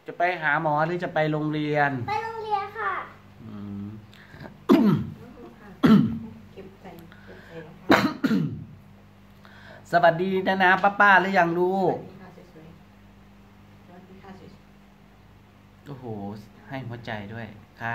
จะไปหาหมอหรือจะไปโรงเรียนไปโรงเรียนค่ะอืมสวัสดีนะป้าหรือยังลูกโอ้โหให้หัวใจด้วยค่ะ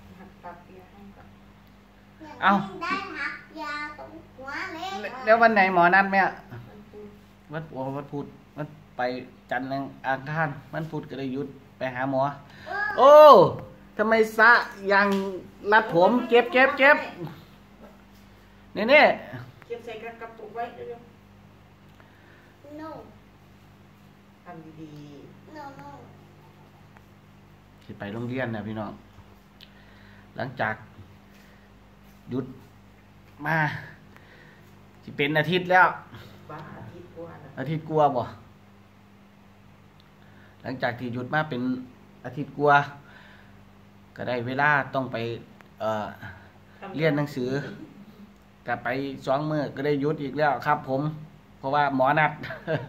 เอาได้หักยาตรงหัวเล็กแล้ววันไหนหมอนัดแม่วันพุธมันไปจันทร์อังคารมันพุธก็ได้หยุดไปหาหมอโอ้ทำไมซะยังรัดผมเจ็บเนี่ยเก็บใส่กระปุกไว้เร็วๆ no ทำดี no ที่ไปโรงเรียนนะพี่น้องหลังจากหยุดมาที่เป็นอาทิตย์แล้วบ้าอาทิตย์กว่าอาทิตย์กลัวบ่หลังจากที่หยุดมาเป็นอาทิตย์กลัวก็ได้เวลาต้องไปเรียนหนังสือกลับไป2 มื้อก็ได้หยุดอีกแล้วครับผมเพราะว่าหมอนัด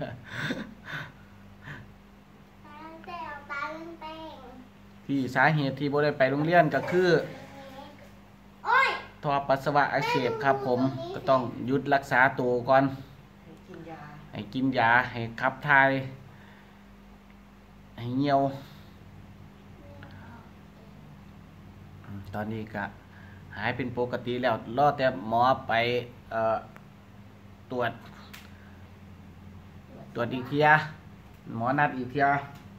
ที่สาเหตุที่บ่ได้ไปโรงเรียนก็คือท่อปัสสาวะอักเสบครับผมก็ต้องหยุดรักษาตัวก่อนให้กินยาให้ขับถ่ายให้เหี่ยวตอนนี้ก็หายเป็นปกติแล้วรอแต่หมอไปตรวจอีกเทียหมอนัดอีกเทีย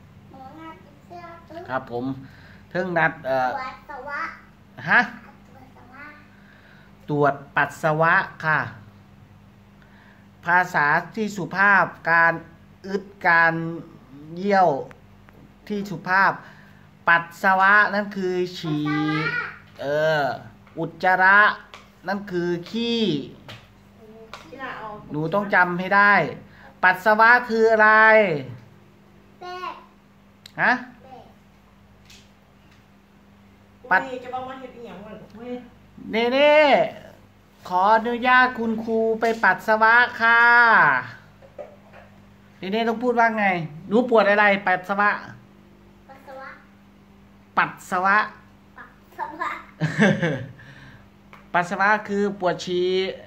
ครับผมเพิ่งนัดฮะตรวจปัสสาวะค่ะภาษาที่สุภาพการอึดการเยี่ยวที่สุภาพปัสสาวะนั่นคือฉี่อุจจาระนั่นคือขี้หนูต้องจำให้ได้ปัสสาวะคืออะไรฮะปัดจะบอกว่าเห็ดอีหยังวะเน่ขออนุญาตคุณครูไปปัสสาวะค่ะเน่ต้องพูดว่าไงหนูปวดอะไรปัสสาวะปัสสาวะปัสสาวะคือปวดฉี่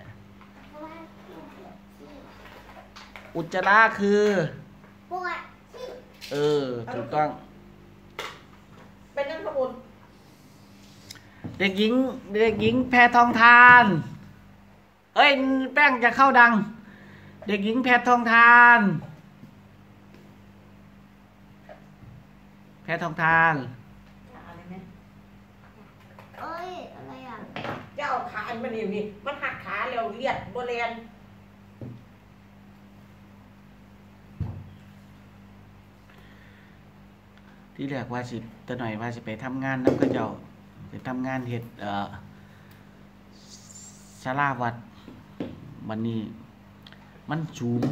อุจจาระคือปวดฉี่ถูกต้องเป็นนั่งขบวนเด็กหญิงแพทองทานเอ้ยแป้งจะเข้าดังเด็กหญิงแพทองทานแพทองทานอะไรไหมเอ้ยอะไรอ่ะจะเอาขาอันมันอยู่นี่มันหักขาแล้วเลียดโบเลียนที่แรกว่าสิตะหน่อยว่าสิไปทำงานน้ำกระเจ้าไปทำงานเฮ็ดศาลาวัดวันนี้มันสูง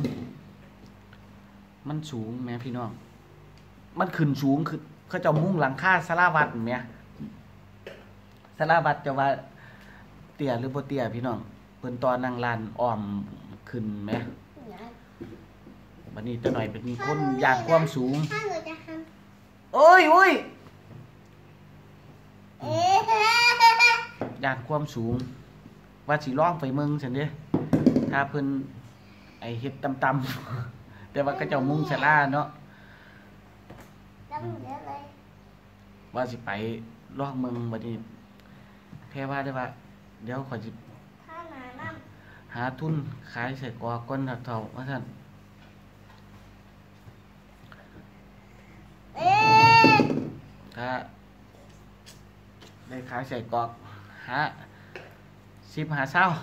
แม่พี่น้องมันขึ้นสูงคือเขาจะมุ่งหลังคาศาลาวัดแม่ศาลาวัดจะว่าเตี้ยหรือบ่เตี้ยพี่น้องเพิ่นตอนนั่งลานอ้อมขึ้นแม่วันนี้ตะหน่อยเป็นคนอยากความสูงถ้าหนูจะทำโอ้ยอยากความสูงว่าสิร้องไปเมืองฉันเด้ถ้าเพิ่นไอเฮ็ดต่ำๆแต่ว่าก็เจ้ามุ่งศาลาเนาะว่าสิไปร้องเมืองบัดนี้แค่ว่าได้ว่าเดี๋ยวขอสิหาทุนขายใส่กรอกก้นเท่าว่าซั่นถ้าได้ขายใส่กรอกหา10 หาเศร้า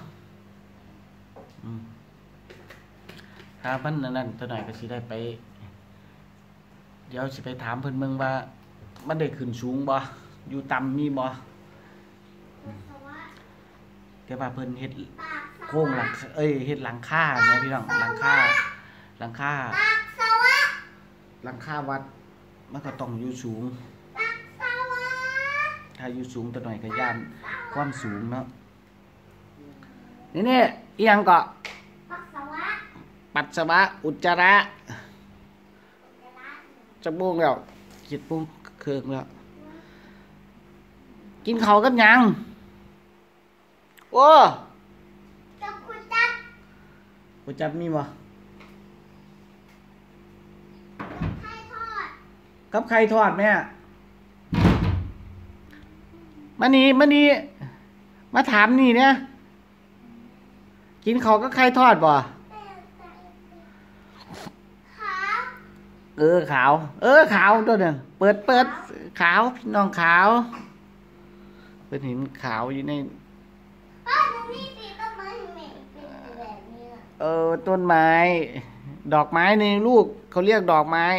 ถ้ามันนั่นตัวหน่อยก็สิได้ไปเดี๋ยวสิไปถามเพิ่นเมืองว่ามันได้ขึ้นสูงบ่อยู่ต่ำมีบ่แต่ว่าเพิ่นเฮ็ดโครงหลังเฮ็ดหลังคาแม่พี่น้องหลังคาวัดมันก็ต้องอยู่สูงถ้าอยู่สูงตัวหน่อยก็ย่านความสูงเนาะนี่อีหยังก็ปัสสาวะอุจจาระจะบุ้งแล้ว 7:30แล้วกินข้าวกับหยังโอ้กับคุณจับบ่จับมีบ่ไข่ทอดกับไข่ทอดแม่มานี่มาถามนี่เนี่ยกินข้าวกับไข่ทอดบ่ขาขาวขาวตัวนึงเปิดขาวพี่น้องขาวเพิ่นเห็นขาวอยู่ในตรงนี้สิต้นไม้เหม็นเป็นแบบนี้ล่ะต้นไม้ดอกไม้ในลูกเขาเรียกดอกไม้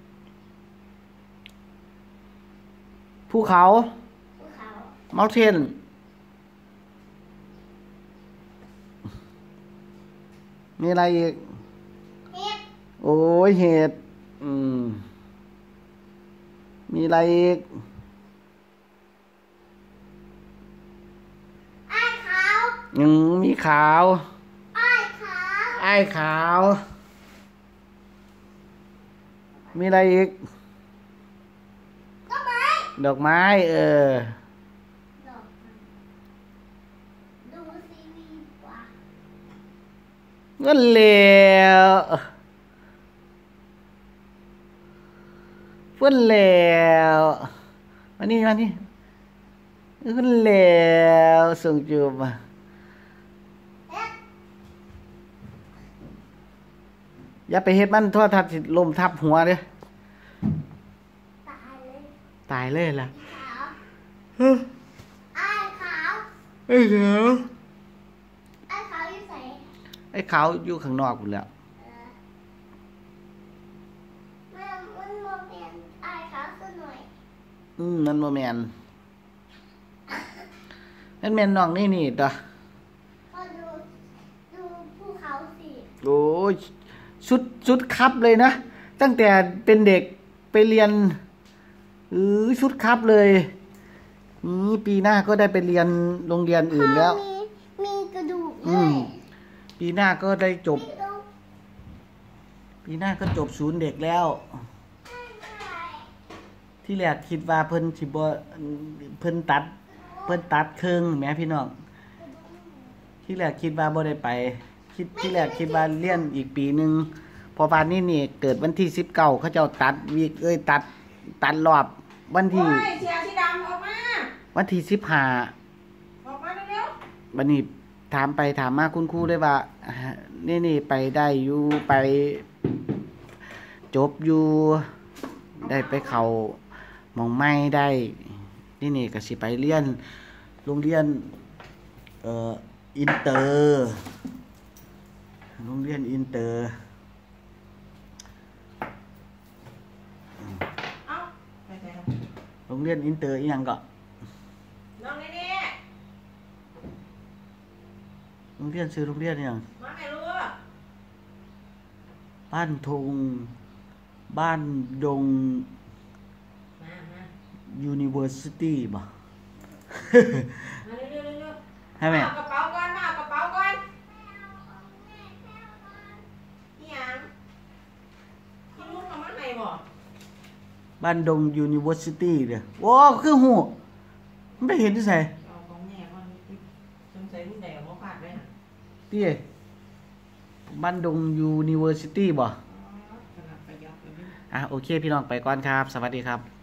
ภูเขาภูเขา mountain มีอะไรอีกเห็ดโอ้ยเห็ดมีอะไรอีกไอ้ขาวมีขาวไอ้ขาวไอ้ขาว มีอะไรอีกต้นไม้ดอกไม้ดอกไม้ดูซีรีส์กว่าก็แล้วเพื่อนแล้วมานี่ก็แล้วส่งจูบมาเอ๊ะอย่าไปเฮ็ดมันโทษทัดสิลมทับหัวเด้อตายเลยตายเลยล่ะขาวไอ้ขาวไอ้ขาวไอ้ขาวอยู่ไหนไอ้ขาวอยู่ข้างนอกหมดแล้วมันโมเมนไอ้ขาวสักหน่อยมันบ่แม่นนั่นแม่นน้องนี่ตัวก็ดูภูเขาสิโอ้ยชุดครับเลยนะ ตั้งแต่เป็นเด็กไปเรียนชุดครับเลยปีหน้าก็ได้ไปเรียนโรงเรียนอื่นแล้วมีกระดูกอืด้วมยปีหน้าก็ได้จบมีกระดูกปีหน้าก็จบศูนย์เด็กแล้ว ที่แรกคิดว่าเพิ่นสิบ่เพิ่นตัดเครื่องแหมพี่น้องที่แรกคิดว่าบ่ได้ไปที่แรกคิดว่าเรียนอีกปีหนึงพอปานนี้นี่เกิดวันที่19เขาเจ้าตัดวีคตัดรอบวันที่โอ้ยเสียสีดำออกมาวันที่15 ออกมาเร็วบัดนี้ถามไปถามมาคุณครูได้ว่านี่ไปได้อยู่ไปจบอยู่ได้ไปเข้าหม่องใหม่ได้นี่ก็สิไปเรียนโรงเรียนอินเตอร์โรงเรียนอินเตอร์เอ้าไปไหนล่ะโรงเรียนอินเตอร์อีหยังก็น้องนี่โรงเรียนชื่อโรงเรียนอีหยังมาแม่ลูกบ้านทงบ้านดงมา University บ่มาเร็วให้แม่เอากระเป๋าก่อนมาเอากระเป๋าก่อนนี่ยังที่ลูกเอามาให้บ่บ้านดง University เด้อโอ้คือหูมันไปเห็นที่ไสเอาของแม่ก่อนสงสัยลูกแดงบ่พลาดไว้น่ะพี่บ้านดง University บ่อ๋อขนาดประหยัดเลยนี่โอเคพี่น้องไปก่อนครับ สวัสดีครับ